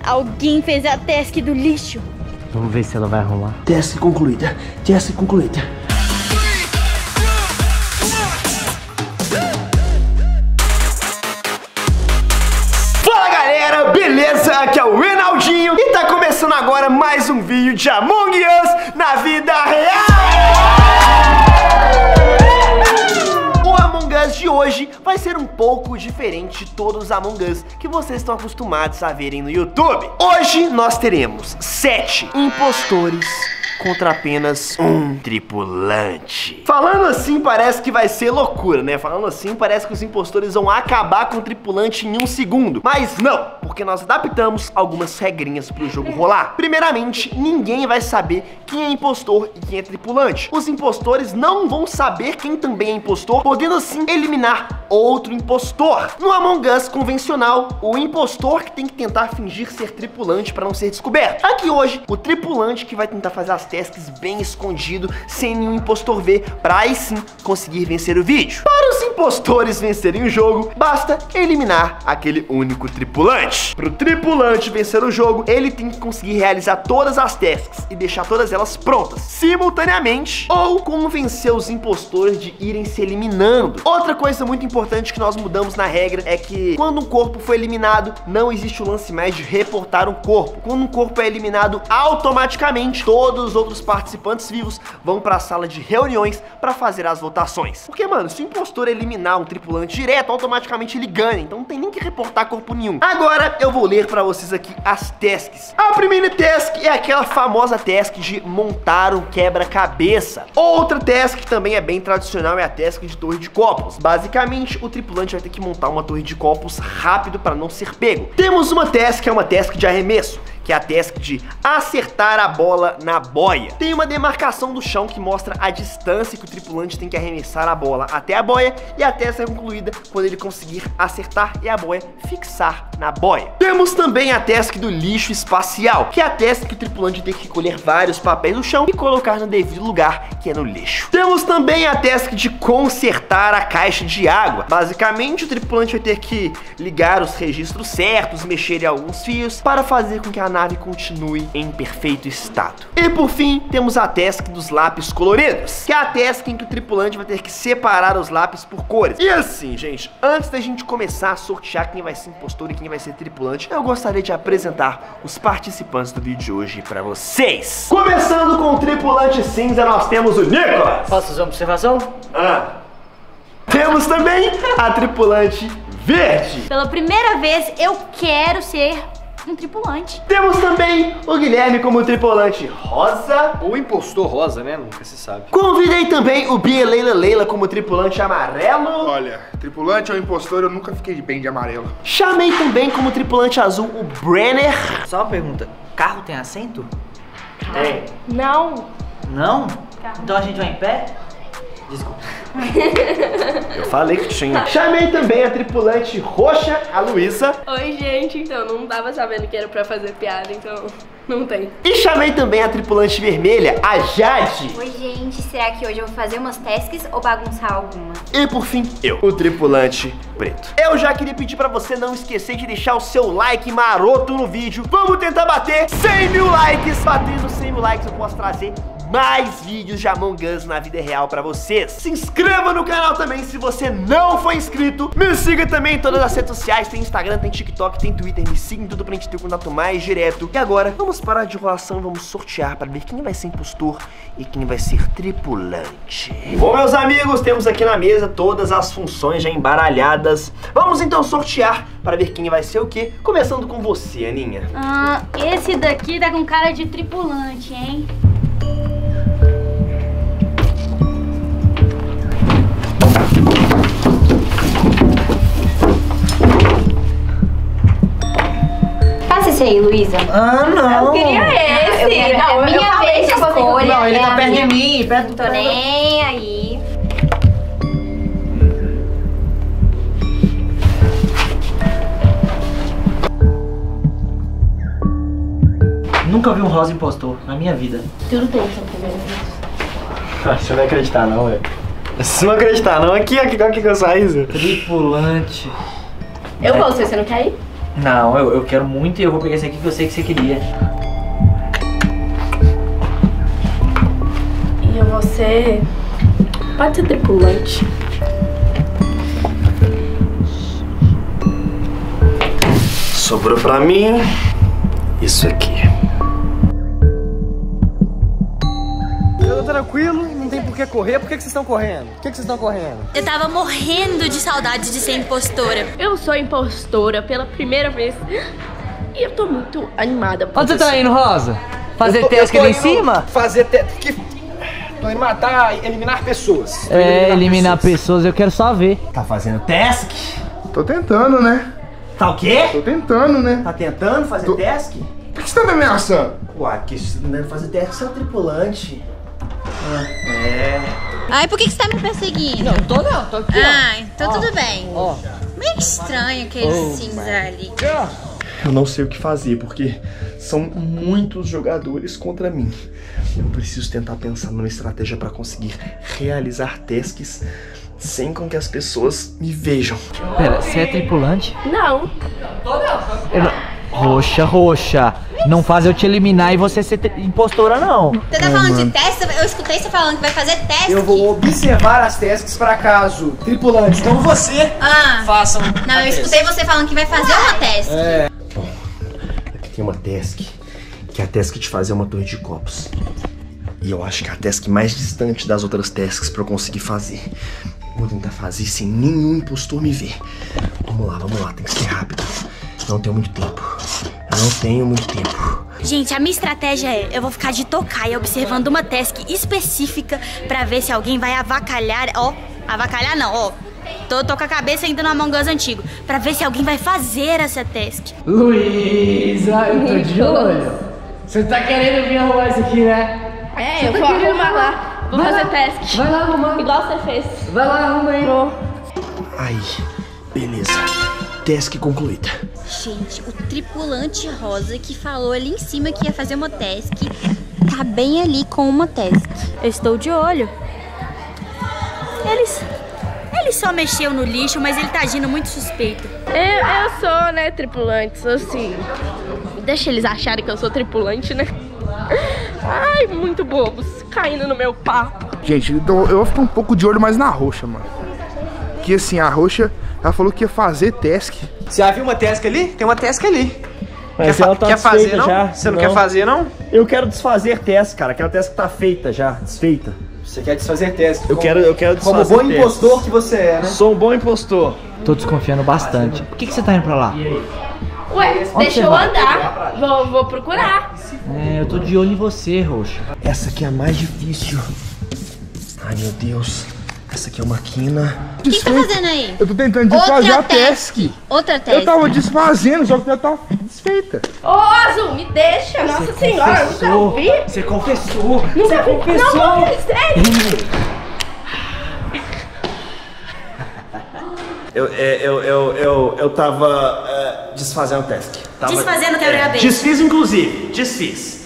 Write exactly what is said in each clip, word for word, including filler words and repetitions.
Alguém fez a task do lixo. Vamos ver se ela vai arrumar. Task concluída. Task concluída. Fala galera, beleza? Aqui é o Reinaldinho e tá começando agora mais um vídeo de Among Us na vida real. O Among Us de hoje vai ser um pouco diferente de todos os Among Us que vocês estão acostumados a verem no YouTube. Hoje nós teremos sete impostores contra apenas um tripulante. Falando assim parece que vai ser loucura, né? Falando assim parece que os impostores vão acabar com o tripulante em um segundo. Mas não, porque nós adaptamos algumas regrinhas pro jogo rolar. Primeiramente, ninguém vai saber quem é impostor e quem é tripulante. Os impostores não vão saber quem também é impostor, podendo assim eliminar outro impostor. No Among Us convencional, o impostor que tem que tentar fingir ser tripulante para não ser descoberto. Aqui hoje, o tripulante que vai tentar fazer as tasks bem escondido, sem nenhum impostor ver, para aí sim conseguir vencer o vídeo. Para os impostores vencerem o jogo, basta eliminar aquele único tripulante. Para o tripulante vencer o jogo, ele tem que conseguir realizar todas as tasks e deixar todas elas prontas, simultaneamente, ou convencer os impostores de irem se eliminando. Outra coisa muito importante que nós mudamos na regra é que quando um corpo foi eliminado, não existe o lance mais de reportar um corpo. Quando um corpo é eliminado, automaticamente todos os outros participantes vivos vão para a sala de reuniões para fazer as votações. Porque, mano, se o impostor eliminar um tripulante direto, automaticamente ele ganha, então não tem nem que reportar corpo nenhum. Agora eu vou ler para vocês aqui as tasks. A primeira task é aquela famosa task de montar um quebra-cabeça. Outra task que também é bem tradicional é a task de torre de copos. Basicamente, o tripulante vai ter que montar uma torre de copos rápido para não ser pego. Temos uma task que é uma task de arremesso, que é a task de acertar a bola na boia. Tem uma demarcação do chão que mostra a distância que o tripulante tem que arremessar a bola até a boia, e a task é concluída quando ele conseguir acertar e a boia fixar na boia. Temos também a task do lixo espacial, que é a task que o tripulante tem que recolher vários papéis do chão e colocar no devido lugar, que é no lixo. Temos também a task de consertar a caixa de água. Basicamente, o tripulante vai ter que ligar os registros certos, mexer em alguns fios para fazer com que a nave continue em perfeito estado. E por fim, temos a task dos lápis coloridos, que é a task em que o tripulante vai ter que separar os lápis por cores. E assim, gente, antes da gente começar a sortear quem vai ser impostor e quem vai ser tripulante, eu gostaria de apresentar os participantes do vídeo de hoje pra vocês. Começando com o tripulante cinza, nós temos o Nicolas. Posso fazer uma observação? Ah. Temos também a tripulante verde. Pela primeira vez, eu quero ser um tripulante. Temos também o Guilherme como tripulante rosa. Ou impostor rosa, né? Nunca se sabe. Convidei também o Bia Leila Leila como tripulante amarelo. Olha, tripulante ou impostor, eu nunca fiquei bem de amarelo. Chamei também como tripulante azul o Brenner. Só uma pergunta, carro tem assento? Tem. Não. Não? Então a gente vai em pé? Desculpa. Eu falei que tinha. Chamei também a tripulante roxa, a Luísa. Oi, gente, então não tava sabendo que era pra fazer piada, então não tem. E chamei também a tripulante vermelha, a Jade. Oi, gente, será que hoje eu vou fazer umas tasks ou bagunçar alguma? E por fim, eu, o tripulante preto. Eu já queria pedir pra você não esquecer de deixar o seu like maroto no vídeo. Vamos tentar bater cem mil likes. Batendo cem mil likes eu posso trazer mais vídeos de Among Us na vida real pra vocês. Se inscreva no canal também se você não for inscrito. Me siga também em todas as redes sociais. Tem Instagram, tem TikTok, tem Twitter. Me siga em tudo pra gente ter um contato mais direto. E agora, vamos parar de enrolação. Vamos sortear pra ver quem vai ser impostor e quem vai ser tripulante. Bom, meus amigos, temos aqui na mesa todas as funções já embaralhadas. Vamos então sortear pra ver quem vai ser o quê. Começando com você, Aninha. Ah, esse daqui tá com cara de tripulante, hein? Passa esse aí, Luísa. Ah, não. Eu queria esse. Eu quero, não, é minha vez de escolha. Não, ele é tá perto minha. de mim, perto do... Tô nem aí. Nunca vi um rosa impostor na minha vida. Tudo tem essa primeira vez. Você não vai acreditar não, velho. Você não vai acreditar não. Aqui, aqui, aqui que eu saí. Tripulante. Eu vou, se você não quer ir? Não, eu, eu quero muito e eu vou pegar esse aqui que eu sei que você queria. E você pode ser tripulante. Sobrou pra mim isso aqui. Eu tô tranquilo, não tem por que correr. Por que, que vocês estão correndo? Por que, que vocês estão correndo? Eu tava morrendo de saudade de ser impostora. Eu sou impostora pela primeira vez. E eu tô muito animada. Onde você tá indo, Rosa? Fazer task ali em cima? Fazer task. Tô indo matar, eliminar pessoas. É, eliminar, eliminar pessoas. pessoas, eu quero só ver. Tá fazendo task? Tô tentando, né? Tá o quê? Tô tentando, né? Tá tentando fazer Tô... task? Por que você tá me ameaçando? Uai, porque se não deve fazer task, você é um tripulante. Ah, é. Ai, por que, que você tá me perseguindo? Não, tô não, tô aqui, Ah, então ó. tudo bem. Ó. Meio estranho aquele Oh, cinza ali. Eu não sei o que fazer, porque são muitos jogadores contra mim. Eu preciso tentar pensar numa estratégia pra conseguir realizar tasks sem com que as pessoas me vejam. Pera, você é tripulante? Não. Eu não... Roxa, roxa. Não faz eu te eliminar e você ser tri- impostora, não. Você tá falando de teste? Eu escutei você falando que vai fazer teste. Eu vou observar as tasks para caso tripulantes como você Ah, façam. não, eu escutei você falando que vai fazer uma teste. É. Aqui tem uma task, que é a task de fazer uma torre de copos. E eu acho que é a task mais distante das outras tasks pra eu conseguir fazer. Vou tentar fazer sem nenhum impostor me ver. Vamos lá, vamos lá, tem que ser rápido. Não tenho muito tempo. Eu não tenho muito tempo. Gente, a minha estratégia é, eu vou ficar de tocaia observando uma task específica pra ver se alguém vai avacalhar, ó, avacalhar não, ó. Tô, tô com a cabeça ainda no Among Us antigo, pra ver se alguém vai fazer essa task. Luísa, eu tô de olho. Você tá querendo vir arrumar isso aqui, né? É, eu vou arrumar lá. Vou Vai fazer lá. teste. Vai lá arrumar. Igual você fez. Vai lá, arruma aí. Aí, beleza. Task concluída. Gente, o tripulante rosa que falou ali em cima que ia fazer uma task tá bem ali com uma task. Eu estou de olho. Eles... Ele só mexeu no lixo, mas ele tá agindo muito suspeito. Eu, eu sou, né, tripulante, sou assim. Deixa eles acharem que eu sou tripulante, né? Ai, muito bobos, caindo no meu papo. Gente, então eu vou ficar um pouco de olho mais na Roxa, mano. Que assim, a Roxa, ela falou que ia fazer task. Você já viu uma task ali? Tem uma task ali. Mas quer ela tá quer fazer, desfeita não? já, Você não, não quer fazer, não? Eu quero desfazer task, cara. Aquela task tá feita já, desfeita. Você quer desfazer task. Eu como, quero, eu quero Como desfazer bom task. impostor que você é, né? Sou um bom impostor. Tô desconfiando bastante. Por que, que você tá indo pra lá? Ué, deixa eu andar. Vou, vou procurar. É, eu tô de olho em você, Roxa. Essa aqui é a mais difícil. Ai, meu Deus. Essa aqui é uma quina. O que, que tá fazendo aí? Eu tô tentando desfazer Outra a task. task. Outra Eu task. tava desfazendo, só que ela tá desfeita. Ô, Azul, me deixa. Nossa senhora, eu nunca ouvi. Você confessou. Nunca vi. Não, confessei. Eu, é, eu, eu, eu, eu tava é, desfazendo o task. Tava, Desfazendo quebra-cabeça. Desfiz, inclusive. Desfiz.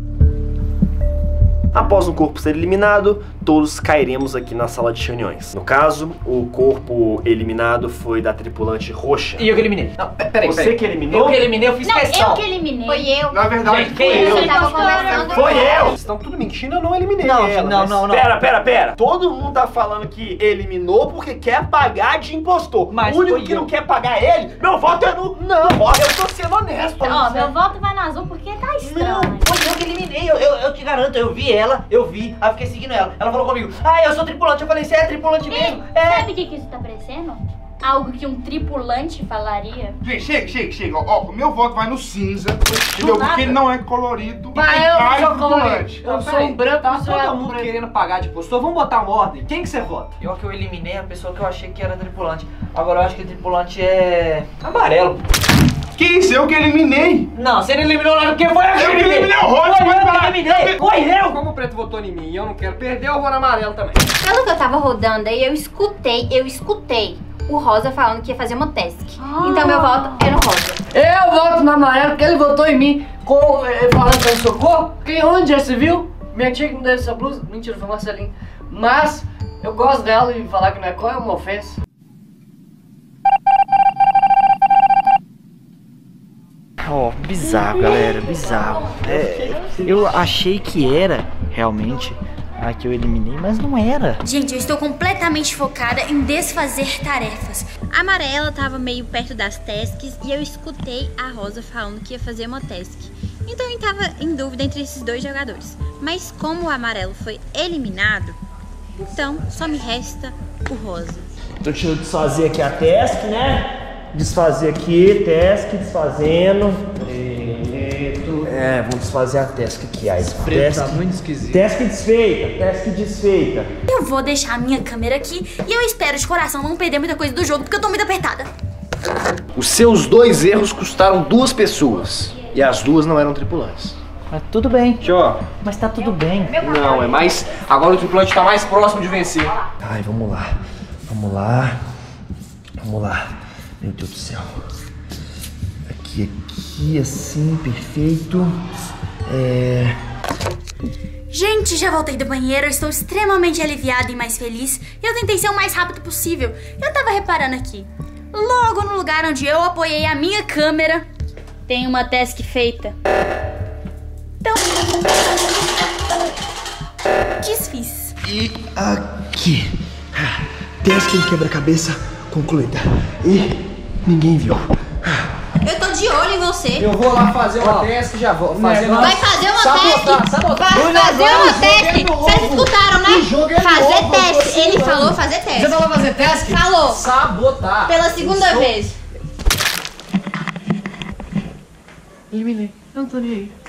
Após um corpo ser eliminado, todos cairemos aqui na sala de reuniões. No caso, o corpo eliminado foi da tripulante roxa. E eu que eliminei. Não, peraí, Você peraí. que eliminou? Eu que eliminei, eu fiz Não, questão. eu que eliminei. Foi eu. Na verdade, Gente, foi quem é? eu. Você tava conversando. Foi eu! Vocês estão tudo mentindo, eu não eliminei Não, ela. não, mas- não, não. Pera, pera, pera. Todo mundo tá falando que eliminou porque quer pagar de impostor. Mas o único foi que eu. não quer pagar ele, meu voto é no... Não, ó, eu tô sendo honesto. Ó, meu voto vai no azul porque tá Não, estranho. foi eu que eliminei, eu, eu, eu te garanto, eu vi ela, eu vi, aí eu fiquei seguindo ela. Ela falou comigo, ah, eu sou tripulante, eu falei, você é tripulante mesmo? É. Sabe o que, que isso tá parecendo? Algo que um tripulante falaria. Gente, chega, chega, chega. Ó, o meu voto vai no cinza, entendeu? nada. Porque ele não é colorido. Mas e tem eu cara de sou tripulante. colorido. Eu sou Peraí, um branco, tá você é todo um mundo preto. querendo pagar de impostor. Vamos botar uma ordem. Quem que você vota? Eu que eu eliminei a pessoa que eu achei que era tripulante. Agora eu acho que tripulante é amarelo. Que isso? Eu que eliminei. Não, você não eliminou nada, porque foi eu que Eu que eliminei. eliminei o Rocha, Foi vai eu lá. que eliminei, foi eu. Como o preto votou em mim e eu não quero perder, eu vou no amarelo também. Pelo que eu tava rodando aí, eu escutei, eu escutei o Rosa falando que ia fazer uma task. Então meu voto é no Rosa. Eu voto no amarelo porque ele votou em mim com, eh, falando que eu socorro. Quem, onde já se viu? Minha tia que me deu essa blusa. Mentira, foi Marcelinho. Mas eu gosto dela e falar que não é cor é uma ofensa. Ó, oh, bizarro, galera, bizarro. É, eu achei que era realmente a que eu eliminei, mas não era. Gente, eu estou completamente focada em desfazer tarefas. A Amarela tava meio perto das tasks e eu escutei a Rosa falando que ia fazer uma task. Então eu tava em dúvida entre esses dois jogadores. Mas como o Amarelo foi eliminado, então só me resta o Rosa. Então deixa eu desfazer aqui a task, né? Desfazer aqui, task, desfazendo. Preto. É, vamos desfazer a task aqui. Aí, preto tá muito esquisito. Task desfeita, task desfeita. Eu vou deixar a minha câmera aqui e eu espero de coração não perder muita coisa do jogo, porque eu tô muito apertada. Os seus dois erros custaram duas pessoas. E as duas não eram tripulantes. Mas tudo bem. Tchau. Mas tá tudo bem. Não, é mais... Agora o tripulante tá mais próximo de vencer. Ai, vamos lá. Vamos lá. Vamos lá. Meu Deus do céu. Aqui, aqui, assim, perfeito. É... Gente, já voltei do banheiro, eu estou extremamente aliviada e mais feliz. E eu tentei ser o mais rápido possível. Eu tava reparando aqui. Logo no lugar onde eu apoiei a minha câmera, tem uma task feita. Então... desfiz. E aqui. Task em quebra-cabeça concluída. E ninguém viu. Eu tô de olho em você. Eu vou lá fazer uma task e já vou. Fazer uma... Vai fazer uma sabotar, teste. sabotar. Vai fazer uma teste. Vocês escutaram, né? Fazer novo, teste. Ele falou fazer teste. Você falou fazer task? Falou. Sabotar. Pela segunda Sou... vez. Eliminei. Eu não tô nem aí.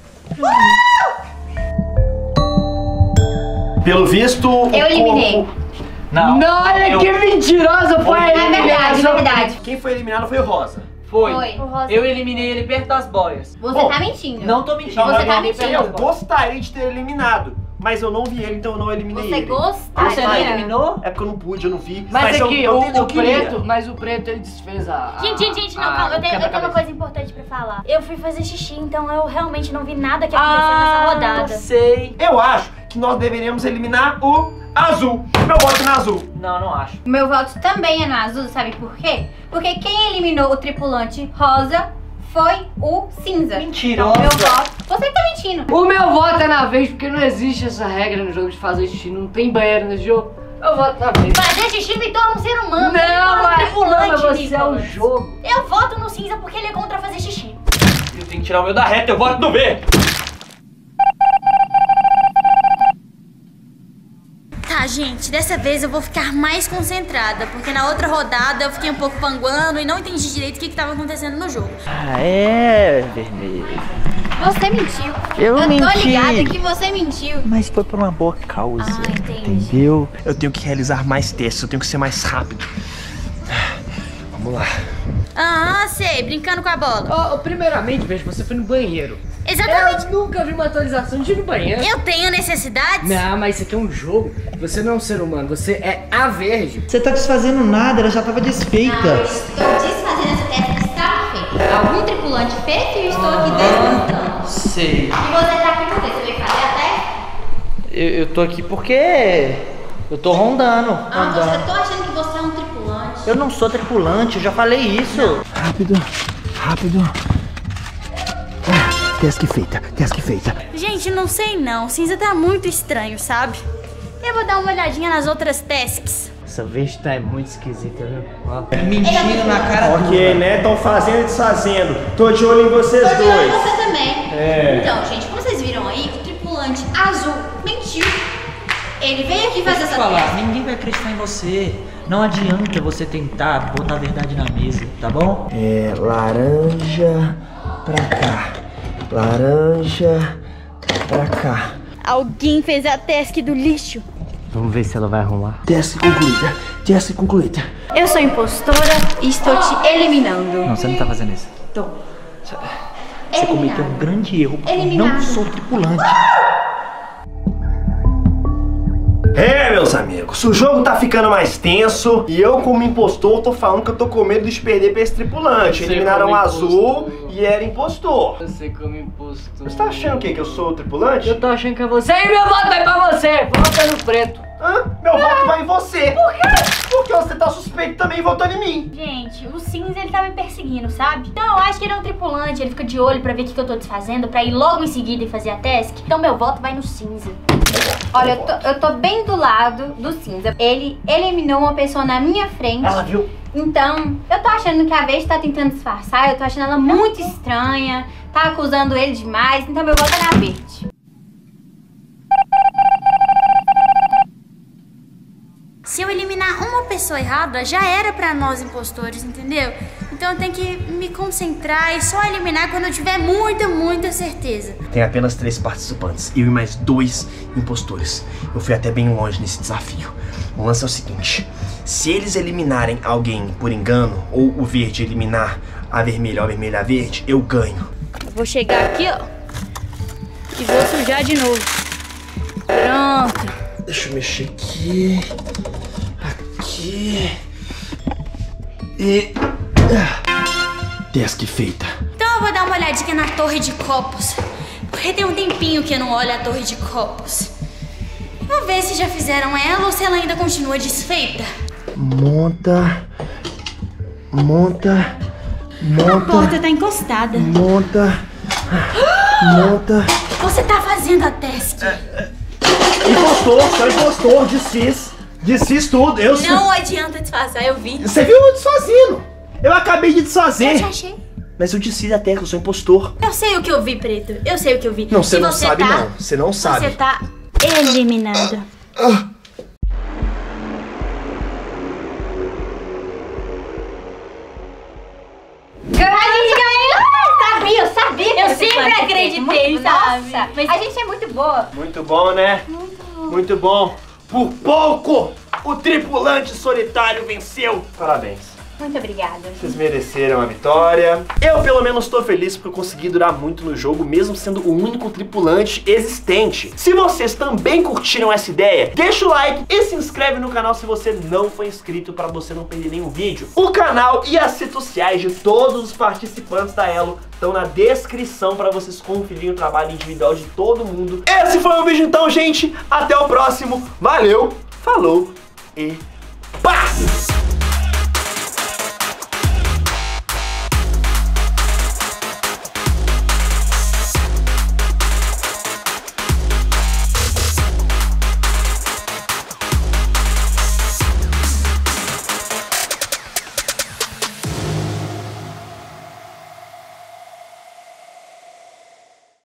Pelo visto... Eu eliminei. Não. Não, olha eu... que mentirosa foi a É verdade, é verdade. Quem foi eliminado foi o Rosa. Foi. Foi. Eu eliminei ele perto das boias. Você Bom, tá mentindo. Não tô mentindo. Você eu tá eliminei mentindo. perto Eu das boias. gostaria de ter eliminado, mas eu não vi ele, então eu não eliminei Você ele. gostaria. Você não eliminou? É porque eu não pude, eu não vi. Mas, eu, aqui, eu, o, eu, eu o queria. preto, mas o preto ele desfez a... a Gente, gente, gente, não, a- calma. Eu o tenho, eu tenho uma quebra-cabeça. coisa importante pra falar. Eu fui fazer xixi, então eu realmente não vi nada que aconteceu nessa rodada. sei. Eu acho que nós deveríamos eliminar o azul. Meu voto na azul. Não, não acho. Meu voto também é na azul, sabe por quê? Porque quem eliminou o tripulante rosa foi o cinza. Mentirosa. Então, meu voto... Você que tá mentindo. O meu voto é na vez, porque não existe essa regra no jogo de fazer xixi. Não tem banheiro nesse jogo. Eu voto na vez. Fazer xixi me torna um ser humano. me Não, torna um mas, tripulante, não, mas você é o Nicolas. jogo. Eu voto no cinza porque ele é contra fazer xixi. Eu tenho que tirar o meu da reta, eu voto no B. Tá, gente, dessa vez eu vou ficar mais concentrada, porque na outra rodada eu fiquei um pouco panguando e não entendi direito o que que tava acontecendo no jogo. Ah, é, vermelho. Você mentiu. Eu Eu menti. tô ligada que você mentiu. Mas foi por uma boa causa. Ah, entendi. Entendeu? Eu tenho que realizar mais testes, eu tenho que ser mais rápido. Vamos lá. Ah, sei, brincando com a bola. Ó, ó, primeiramente, veja, você foi no banheiro. Exatamente. Eu nunca vi uma atualização de ir no banheiro. Eu tenho necessidades? Não, mas isso aqui é um jogo. Você não é um ser humano, você é a verde. Você tá desfazendo nada, ela já tava desfeita. Não, eu estou desfazendo essa teste que estava feita. Algum tripulante fez e eu estou aqui desmontando. Sei. E você tá aqui por quê? Você veio fazer a teste? Eu, eu tô aqui porque eu tô rondando. Ah, rondando. você tá achando que você é um tripulante? Eu não sou tripulante, eu já falei isso. Rápido, rápido. Ah, task feita, task feita. Gente, não sei não. O cinza tá muito estranho, sabe? Eu vou dar uma olhadinha nas outras tasks. Essa vez tá muito esquisita, viu? Ó. Mentira na cara Ok, né? Estão fazendo e desfazendo. Tô de olho em vocês Tô de olho em dois. você também. É. Então, gente, como vocês viram aí, o tripulante azul mentiu. Ele veio aqui fazer Deixa eu essa falar, teste. ninguém vai acreditar em você. Não adianta você tentar botar a verdade na mesa, tá bom? É, laranja pra cá. Laranja pra cá. Alguém fez a task do lixo. Vamos ver se ela vai arrumar. Task concluída, task concluída. Eu sou impostora e estou te eliminando. Não, você não tá fazendo isso. Tô. Você cometeu um grande erro, porque eu Eliminado. não sou tripulante. É, meus amigos, o jogo tá ficando mais tenso e eu, como impostor, tô falando que eu tô com medo de perder pra esse tripulante. Você Eliminaram o como azul impostor. e era impostor. Você como impostor. Você tá achando o quê? Que eu sou o tripulante? Eu tô achando que é você e meu voto vai pra você. Vota no preto. Hã? Meu ah. voto vai em você. Por quê? Porque você tá suspeito também votando em mim. Gente, o cinza ele tá me perseguindo, sabe? Então eu acho que ele é um tripulante, ele fica de olho pra ver o que, que eu tô desfazendo, pra ir logo em seguida e fazer a task. Então meu voto vai no cinza. Olha, eu tô, eu tô bem do lado do cinza. Ele eliminou uma pessoa na minha frente. Ela viu? Então, eu tô achando que a Verde tá tentando disfarçar, eu tô achando ela muito estranha, tá acusando ele demais, então meu voto é na Verde. Se eu eliminar uma pessoa errada, já era pra nós impostores, entendeu? Então eu tenho que me concentrar e só eliminar quando eu tiver muita, muita certeza. Tem apenas três participantes, eu e mais dois impostores. Eu fui até bem longe nesse desafio. O lance é o seguinte, se eles eliminarem alguém por engano, ou o verde eliminar a vermelha ou a vermelha a verde, eu ganho. Eu vou chegar aqui, ó, e vou sujar de novo. Pronto. Deixa eu mexer aqui... Aqui... E... Task feita. Então eu vou dar uma olhadinha na torre de copos, porque tem um tempinho que eu não olho a torre de copos. Vou ver se já fizeram ela ou se ela ainda continua desfeita. Monta... Monta... Monta... A porta tá encostada. Monta... Monta... Você tá fazendo a task. Impostor, só impostor, desfiz. Desfiz tudo, eu sou... Não adianta disfarçar, eu vi. Você viu eu desfazendo? Eu acabei de desfazer. Eu já achei. Mas eu desfiz a task, eu sou impostor. Eu sei o que eu vi, Preto. Eu sei o que eu vi. Não, você e não você sabe tá... não. Você não sabe. Você tá eliminado. Ah. Sabia, eu sabia. Eu sempre acreditei, sabe? Nossa, mas a gente é muito boa. Muito bom, né? Muito bom. Muito bom. Por pouco, o tripulante solitário venceu. Parabéns. Muito obrigada. Vocês mereceram a vitória. Eu, pelo menos, tô feliz por conseguir durar muito no jogo, mesmo sendo o único tripulante existente. Se vocês também curtiram essa ideia, deixa o like e se inscreve no canal se você não for inscrito, para você não perder nenhum vídeo. O canal e as redes sociais de todos os participantes da Elo estão na descrição para vocês conferirem o trabalho individual de todo mundo. Esse foi o vídeo então, gente. Até o próximo. Valeu, falou e paz!